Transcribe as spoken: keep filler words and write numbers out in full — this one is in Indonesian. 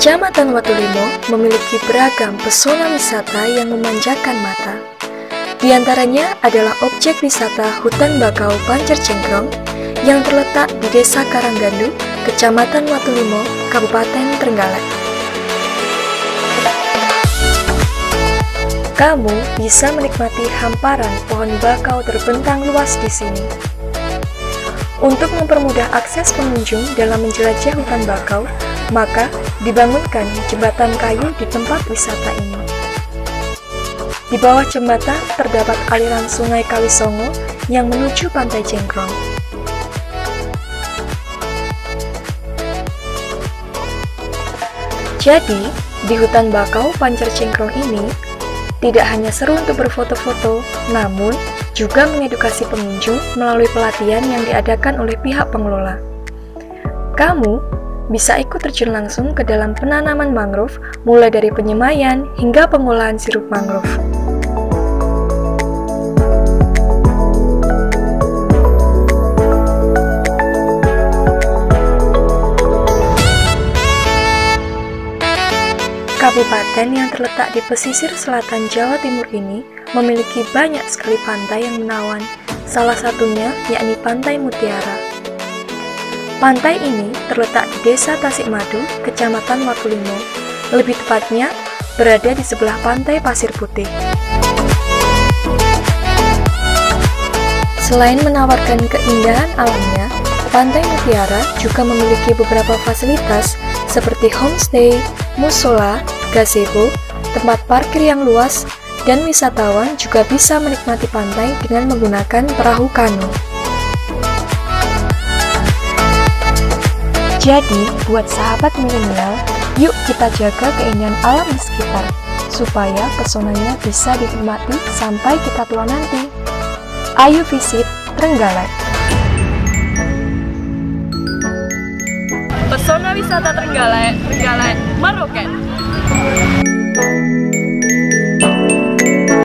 Kecamatan Watulimo memiliki beragam pesona wisata yang memanjakan mata. Di antaranya adalah objek wisata Hutan Bakau Pancer Cengkrong yang terletak di Desa Karanggandu, Kecamatan Watulimo, Kabupaten Trenggalek. Kamu bisa menikmati hamparan pohon bakau terbentang luas di sini. Untuk mempermudah akses pengunjung dalam menjelajah hutan bakau, maka dibangunkan jembatan kayu di tempat wisata ini. Di bawah jembatan terdapat aliran Sungai Kalisongo yang menuju Pantai Cengkrong. Jadi, di hutan bakau Pancer Cengkrong ini, tidak hanya seru untuk berfoto-foto, namun juga mengedukasi pengunjung melalui pelatihan yang diadakan oleh pihak pengelola. Kamu bisa ikut terjun langsung ke dalam penanaman mangrove, mulai dari penyemaian hingga pengolahan sirup mangrove. Kabupaten yang terletak di pesisir selatan Jawa Timur ini memiliki banyak sekali pantai yang menawan, salah satunya yakni Pantai Mutiara. Pantai ini terletak di Desa Tasikmadu, Kecamatan Watulimo, lebih tepatnya berada di sebelah Pantai Pasir Putih. Selain menawarkan keindahan alamnya, Pantai Mutiara juga memiliki beberapa fasilitas seperti homestay, musola, gazebo, tempat parkir yang luas, dan wisatawan juga bisa menikmati pantai dengan menggunakan perahu kano. Jadi, buat sahabat milenial, yuk kita jaga keindahan alam di sekitar, supaya pesonanya bisa dinikmati sampai kita tua nanti. Ayo visit Trenggalek. Pesona wisata Trenggalek, Trenggalek Maroken.